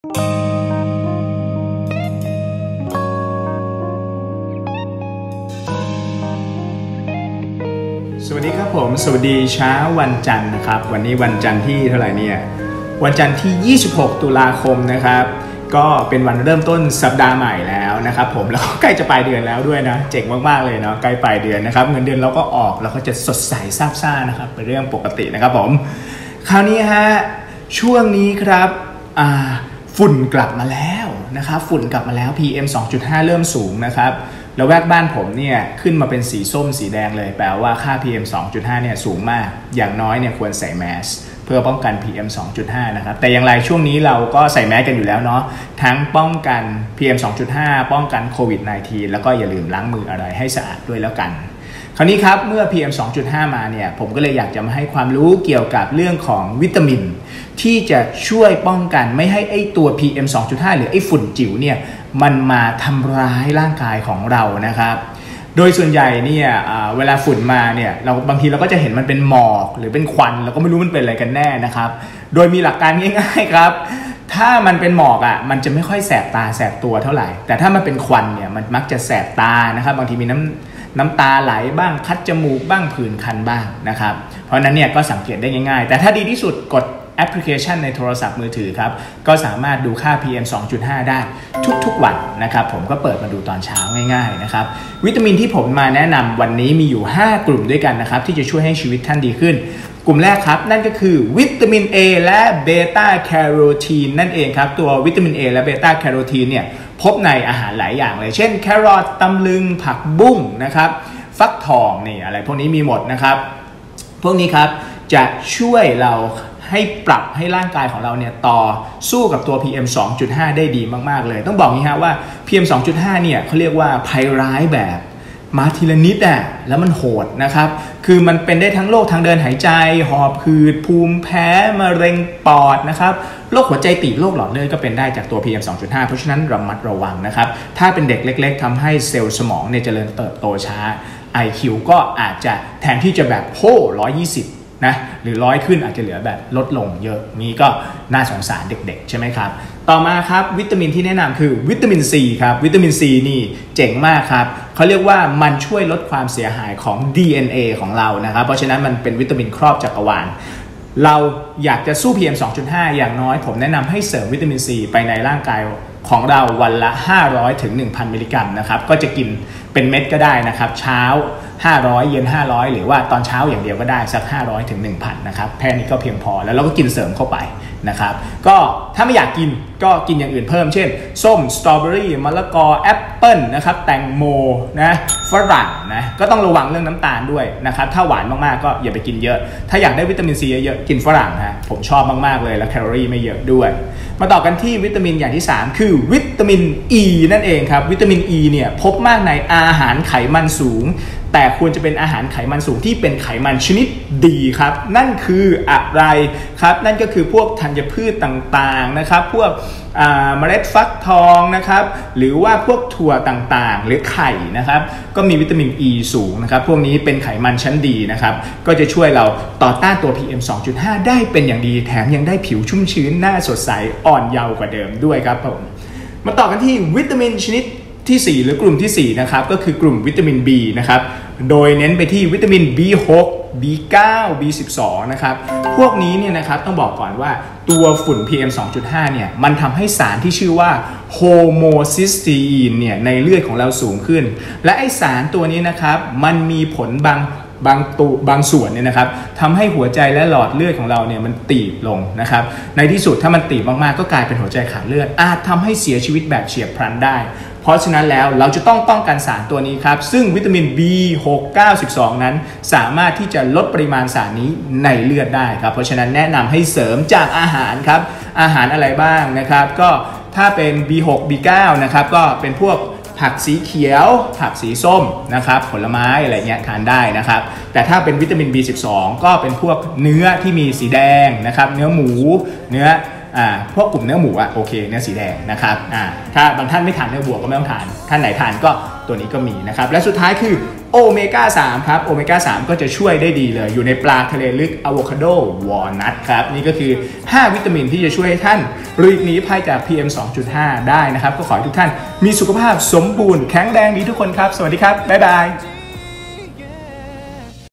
สวัสดีครับผมสวัสดีเช้าวันจันทร์นะครับวันนี้วันจันทร์ที่เท่าไหร่เนี่ยวันจันทร์ที่26ตุลาคมนะครับก็เป็นวันเริ่มต้นสัปดาห์ใหม่แล้วนะครับผมแล้วก็ใกล้จะปลายเดือนแล้วด้วยนะเจ๋งมากๆเลยเนาะใกล้ปลายเดือนนะครับเงินเดือนเราก็ออกเราก็จะสดใสซาบซ่านะครับเป็นเรื่องปกตินะครับผมคราวนี้ฮะช่วงนี้ครับฝุ่นกลับมาแล้วนะครับฝุ่นกลับมาแล้ว PM 2.5 เริ่มสูงนะครับแล้วแวกบ้านผมเนี่ยขึ้นมาเป็นสีส้มสีแดงเลยแปลว่าค่า PM 2.5 เนี่ยสูงมากอย่างน้อยเนี่ยควรใส่แมสเพื่อป้องกัน PM 2.5 นะครับแต่อย่างไรช่วงนี้เราก็ใส่แมสกันอยู่แล้วเนาะทั้งป้องกัน PM 2.5 ป้องกันโควิด -19 แล้วก็อย่าลืมล้างมืออะไรให้สะอาดด้วยแล้วกันคราวนี้ครับเมื่อ PM 2.5 มาเนี่ยผมก็เลยอยากจะมาให้ความรู้เกี่ยวกับเรื่องของวิตามินที่จะช่วยป้องกันไม่ให้ไอตัว PM 2.5 หรือไอฝุ่นจิ๋วเนี่ยมันมาทำร้ายร่างกายของเรานะครับโดยส่วนใหญ่เนี่ยเวลาฝุ่นมาเนี่ยเราบางทีเราก็จะเห็นมันเป็นหมอกหรือเป็นควันเราก็ไม่รู้มันเป็นอะไรกันแน่นะครับโดยมีหลักการง่ายๆครับถ้ามันเป็นหมอกมันจะไม่ค่อยแสบตาแสบตัวเท่าไหร่แต่ถ้ามันเป็นควันเนี่ยมันมักจะแสบตานะครับบางทีมีน้ำตาไหลบ้างคัดจมูกบ้างผื่นคันบ้างนะครับเพราะนั้นเนี่ยก็สังเกตได้ง่ายๆแต่ถ้าดีที่สุดกดแอปพลิเคชันในโทรศัพท์มือถือครับก็สามารถดูค่า PM 2.5 ได้ทุกๆวันนะครับผมก็เปิดมาดูตอนเช้าง่ายๆนะครับวิตามินที่ผมมาแนะนำวันนี้มีอยู่5กลุ่มด้วยกันนะครับที่จะช่วยให้ชีวิตท่านดีขึ้นกลุ่มแรกครับนั่นก็คือวิตามิน A และเบต้าแคโรทีนนั่นเองครับตัววิตามิน A และเบต้าแคโรทีนเนี่ยพบในอาหารหลายอย่างเลยเช่นแครอทตำลึงผักบุ้งนะครับฟักทองนี่อะไรพวกนี้มีหมดนะครับพวกนี้ครับจะช่วยเราให้ปรับให้ร่างกายของเราเนี่ยต่อสู้กับตัว PM 2.5 ได้ดีมากๆเลยต้องบอกงี้ฮะว่า PM 2.5 เนี่ยเขาเรียกว่าภัยร้ายแบบมาทีละนิดแล้วมันโหดนะครับคือมันเป็นได้ทั้งโรคทางเดินหายใจหอบหืดภูมิแพ้มะเร็งปอดนะครับโรคหัวใจตีบโรคหลอดเลือดก็เป็นได้จากตัว PM 2.5 เพราะฉะนั้นระมัดระวังนะครับถ้าเป็นเด็กเล็กๆทำให้เซลล์สมองเนี่ยเจริญเติบโตช้า IQ ก็อาจจะแทนที่จะแบบ120นะหรือ100ขึ้นอาจจะเหลือแบบลดลงเยอะนี้ก็น่าสงสารเด็กๆใช่ไหมครับต่อมาครับวิตามินที่แนะนำคือวิตามินซีครับวิตามินซีนี่เจ๋งมากครับเขาเรียกว่ามันช่วยลดความเสียหายของ DNA ของเรานะครับเพราะฉะนั้นมันเป็นวิตามินครอบจักรวาลเราอยากจะสู้ PM 2.5 อย่างน้อยผมแนะนำให้เสริมวิตามินซีไปในร่างกายของเราวันละ500ถึง 1,000 มิลลิกรัมนะครับก็จะกินเป็นเม็ดก็ได้นะครับเช้า500เย็น500หรือว่าตอนเช้าอย่างเดียวก็ได้สัก500ถึง 1,000 นะครับแค่นี้ก็เพียงพอแล้วเราก็กินเสริมเข้าไปนะครับก็ถ้าไม่อยากกินก็กินอย่างอื่นเพิ่มเช่นส้มสตรอเบอรี่มะละกอแอปเปิ้ลนะครับแตงโมนะฝรั่งนะก็ต้องระวังเรื่องน้ำตาลด้วยนะครับถ้าหวานมากๆก็อย่าไปกินเยอะถ้าอยากได้วิตามินซีเยอะๆกินฝรั่งฮะผมชอบมากๆเลยและแคลอรี่ไม่เยอะด้วยมาต่อกันที่วิตามินอย่างที่3คือวิตามิน E นั่นเองครับวิตามิน E เนี่ยพบมากในอาหารไขมันสูงแต่ควรจะเป็นอาหารไขมันสูงที่เป็นไขมันชนิดดีครับนั่นคืออะไรครับนั่นก็คือพวกธัญพืชต่างๆนะครับพวกเมล็ดฟักทองนะครับหรือว่าพวกถั่วต่างๆหรือไข่นะครับก็มีวิตามิน E สูงนะครับพวกนี้เป็นไขมันชั้นดีนะครับก็จะช่วยเราต่อต้านตัว PM 2.5 ได้เป็นอย่างดีแถมยังได้ผิวชุ่มชื้นหน้าสดใสอ่อนเยาว์กว่าเดิมด้วยครับผมมาต่อกันที่วิตามินชนิดที่4หรือกลุ่มที่4นะครับก็คือกลุ่มวิตามิน B นะครับโดยเน้นไปที่วิตามิน B6 B9 B12 นะครับพวกนี้เนี่ยนะครับต้องบอกก่อนว่าตัวฝุ่น PM 2.5 เนี่ยมันทำให้สารที่ชื่อว่าโฮโมซิสตีนเนี่ยในเลือดของเราสูงขึ้นและไอสารตัวนี้นะครับมันมีผลบางส่วนเนี่ยนะครับทำให้หัวใจและหลอดเลือดของเราเนี่ยมันตีบลงนะครับในที่สุดถ้ามันตีบมากๆก็กลายเป็นหัวใจขาดเลือดอาจทำให้เสียชีวิตแบบเฉียบพลันได้เพราะฉะนั้นแล้วเราจะต้องป้องกันสารตัวนี้ครับซึ่งวิตามิน B6 92นั้นสามารถที่จะลดปริมาณสารนี้ในเลือดได้ครับเพราะฉะนั้นแนะนำให้เสริมจากอาหารครับอาหารอะไรบ้างนะครับก็ถ้าเป็น B6 B9 นะครับก็เป็นพวกผักสีเขียวผักสีส้มนะครับผลไม้อะไรเงี้ยทานได้นะครับแต่ถ้าเป็นวิตามิน B12 ก็เป็นพวกเนื้อที่มีสีแดงนะครับเนื้อหมูเนื้อพวกกลุ่มเนื้อหมูโอเคเนื้อสีแดงนะครับถ้าบางท่านไม่ทานเนื้อวัวก็ไม่ต้องทานท่านไหนทานก็ตัวนี้ก็มีนะครับและสุดท้ายคือโอเมก้า 3ครับโอเมก้า 3ก็จะช่วยได้ดีเลยอยู่ในปลาทะเลลึกอะโวคาโดวอลนัทครับนี่ก็คือ5วิตามินที่จะช่วยให้ท่านหลีกหนีภัยจาก PM 2.5 ได้นะครับก็ขอให้ทุกท่านมีสุขภาพสมบูรณ์แข็งแรงดีทุกคนครับสวัสดีครับบ๊ายบาย